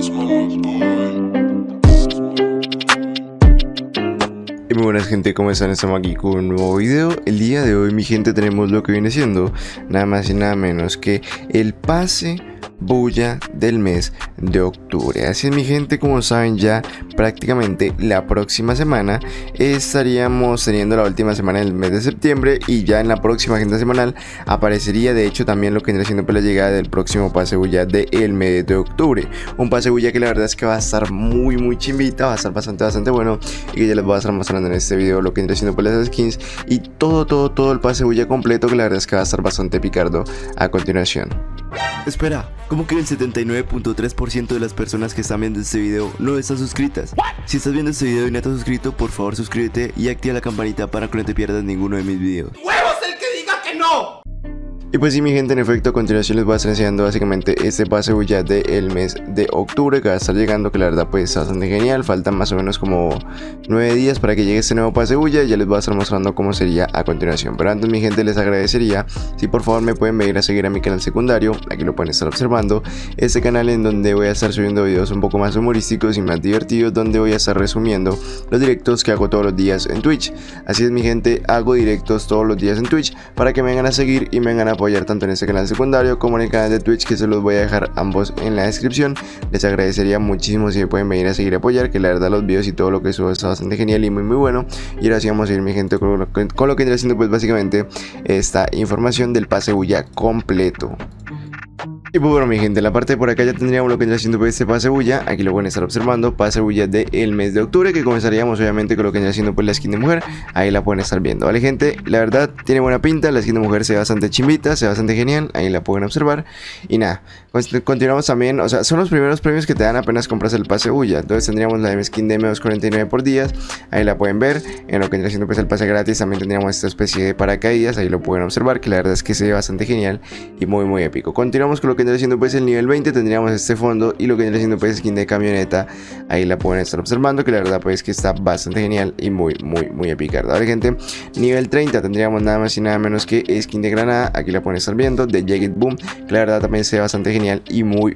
Y muy buenas gente, ¿cómo están? Estamos aquí con un nuevo video. El día de hoy, mi gente, tenemos lo que viene siendo nada más y nada menos que el pase bulla del mes de octubre. Así es, mi gente, como saben, ya prácticamente la próxima semana estaríamos teniendo la última semana del mes de septiembre, y ya en la próxima agenda semanal aparecería de hecho también lo que viene siendo la llegada del próximo pase bulla del mes de octubre. Un pase bulla que la verdad es que va a estar muy chimbita, va a estar bastante bueno, y que ya les voy a estar mostrando en este video lo que viene siendo las skins y todo el pase bulla completo, que la verdad es que va a estar bastante picardo a continuación. Espera, ¿cómo que el 79.3% de las personas que están viendo este video no están suscritas? Si estás viendo este video y no estás suscrito, por favor suscríbete y activa la campanita para que no te pierdas ninguno de mis videos. ¡Huevos el que diga que no! Y pues sí, mi gente, en efecto, a continuación les voy a estar enseñando básicamente este pase bulla del mes de octubre que va a estar llegando, que la verdad pues es bastante genial. Faltan más o menos como 9 días para que llegue este nuevo pase bulla, y ya les voy a estar mostrando cómo sería a continuación. Pero antes, mi gente, les agradecería si por favor me pueden venir a seguir a mi canal secundario. Aquí lo pueden estar observando, este canal en donde voy a estar subiendo videos un poco más humorísticos y más divertidos, donde voy a estar resumiendo los directos que hago todos los días en Twitch. Así es, mi gente, hago directos todos los días en Twitch para que me vengan a seguir y me vengan a apoyar tanto en este canal secundario como en el canal de Twitch, que se los voy a dejar ambos en la descripción. Les agradecería muchísimo si me pueden venir a seguir a apoyar, que la verdad los videos y todo lo que subo está bastante genial y muy bueno. Y ahora sí vamos a ir, mi gente, con lo que estoy haciendo pues básicamente esta información del pase bulla completo. Y pues bueno, mi gente, en la parte de por acá ya tendríamos lo que vendría siendo pues este pase bulla. Aquí lo pueden estar observando, pase bulla del mes de octubre, que comenzaríamos obviamente con lo que vendría siendo pues la skin de mujer. Ahí la pueden estar viendo, ¿vale, gente? La verdad tiene buena pinta, la skin de mujer se ve bastante chimbita, se ve bastante genial. Ahí la pueden observar. Y nada, continuamos también, o sea, son los primeros premios que te dan apenas compras el pase bulla. Entonces tendríamos la skin de M249 por días. Ahí la pueden ver. En lo que vendría siendo pues el pase gratis también tendríamos esta especie de paracaídas. Ahí lo pueden observar, que la verdad es que se ve bastante genial y muy épico. Continuamos con lo que vendría siendo pues el nivel 20, tendríamos este fondo y lo que viene siendo pues skin de camioneta. Ahí la pueden estar observando, que la verdad pues que está bastante genial y muy épica, ¿vale, gente? Nivel 30 tendríamos nada más y nada menos que skin de granada. Aquí la pueden estar viendo, de Jagged Boom, que la verdad también se ve bastante genial y muy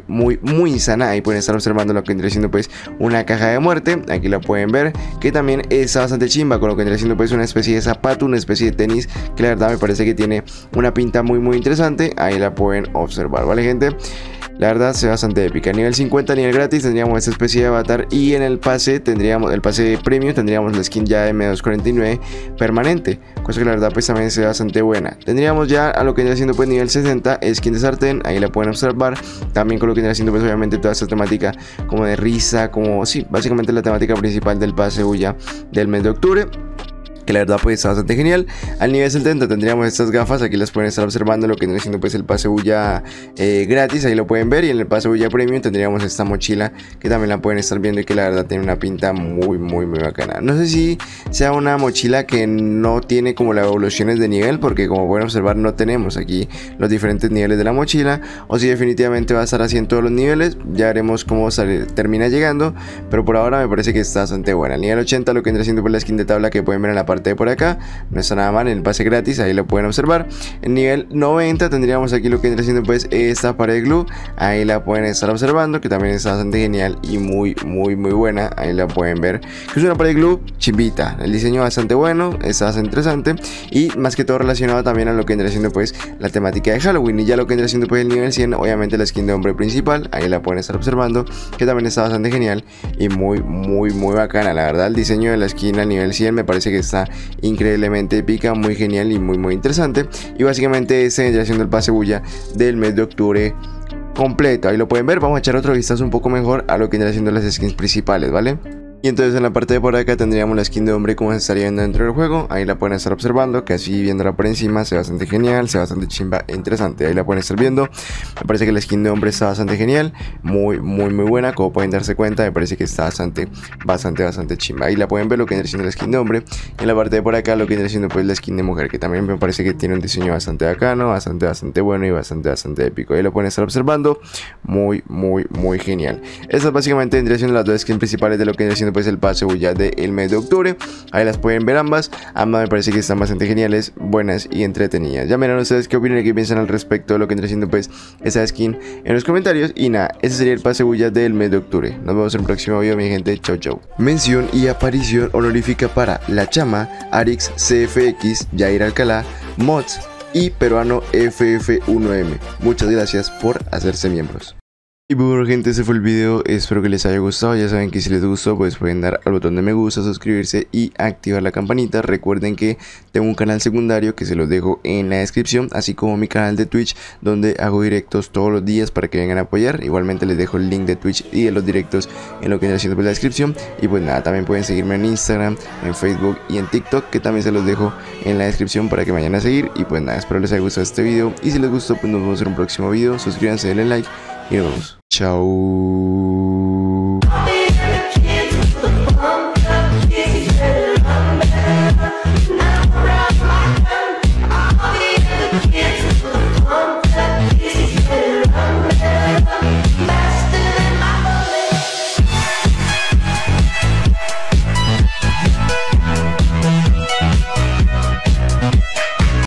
insana. Ahí pueden estar observando lo que viene siendo pues una caja de muerte. Aquí la pueden ver, que también está bastante chimba, con lo que viene siendo pues una especie de zapato, una especie de tenis, que la verdad me parece que tiene una pinta muy interesante. Ahí la pueden observar, ¿vale, gente? La verdad se ve bastante épica. Nivel 50, nivel gratis, tendríamos esta especie de avatar, y en el pase tendríamos el pase premium, tendríamos la skin ya de M249 permanente, cosa que la verdad pues también se ve bastante buena. Tendríamos ya a lo que viene siendo pues nivel 60, skin de sartén. Ahí la pueden observar, también con lo que viene siendo pues obviamente toda esta temática como de risa, como sí, básicamente la temática principal del pase bulla del mes de octubre, que la verdad pues está bastante genial. Al nivel 70 tendríamos estas gafas, aquí las pueden estar observando, lo que viene siendo pues el pase bulla gratis, ahí lo pueden ver. Y en el pase bulla premium tendríamos esta mochila, que también la pueden estar viendo y que la verdad tiene una pinta muy bacana. No sé si sea una mochila que no tiene como las evoluciones de nivel, porque como pueden observar no tenemos aquí los diferentes niveles de la mochila, o si definitivamente va a estar así en todos los niveles. Ya veremos cómo termina llegando, pero por ahora me parece que está bastante buena. Al nivel 80 lo que viene siendo pues la skin de tabla, que pueden ver en la parte de por acá, no está nada mal en el pase gratis, ahí lo pueden observar. En nivel 90 tendríamos aquí lo que viene siendo pues esta pared glue, ahí la pueden estar observando, que también está bastante genial y muy buena. Ahí la pueden ver, que es una pared glue chimbita, el diseño bastante bueno, está bastante interesante, y más que todo relacionado también a lo que viene siendo pues la temática de Halloween. Y ya lo que viene siendo pues el nivel 100, obviamente la skin de hombre principal, ahí la pueden estar observando, que también está bastante genial y muy bacana. La verdad el diseño de la skin al nivel 100 me parece que está increíblemente épica, muy genial y muy interesante. Y básicamente este vendría siendo el pase bulla del mes de octubre completo. Ahí lo pueden ver. Vamos a echar otro vistazo un poco mejor a lo que vendría siendo las skins principales, ¿vale? Y entonces en la parte de por acá tendríamos la skin de hombre como se estaría viendo dentro del juego. Ahí la pueden estar observando, que así viéndola por encima se ve bastante genial, se ve bastante chimba e interesante. Ahí la pueden estar viendo. Me parece que la skin de hombre está bastante genial, muy buena. Como pueden darse cuenta, me parece que está bastante chimba. Ahí la pueden ver lo que viene siendo la skin de hombre. Y en la parte de por acá lo que viene siendo pues la skin de mujer, que también me parece que tiene un diseño bastante bacano, bastante bueno y bastante épico. Ahí lo pueden estar observando, muy genial. Estas básicamente vendrían siendo las dos skins principales de lo que viene siendo pues el pase bulla del mes de octubre. Ahí las pueden ver ambas me parece que están bastante geniales, buenas y entretenidas. Ya miren ustedes qué opinan y qué piensan al respecto de lo que entra siendo pues esa skin en los comentarios. Y nada, ese sería el pase bulla del mes de octubre. Nos vemos en el próximo video, mi gente. Chau chau. Mención y aparición honorífica para La Chama, Arix CFX, Jair Alcalá, Mods y peruano FF1M. Muchas gracias por hacerse miembros. Y bueno gente, ese fue el video, espero que les haya gustado. Ya saben que si les gustó pues pueden dar al botón de me gusta, suscribirse y activar la campanita. Recuerden que tengo un canal secundario que se los dejo en la descripción, así como mi canal de Twitch donde hago directos todos los días para que vengan a apoyar. Igualmente les dejo el link de Twitch y de los directos en lo que estoy haciendo pues la descripción. Y pues nada, también pueden seguirme en Instagram, en Facebook y en TikTok, que también se los dejo en la descripción para que me vayan a seguir. Y pues nada, espero les haya gustado este video y si les gustó pues nos vemos en un próximo video. Suscríbanse, denle like y nos vemos. Chao.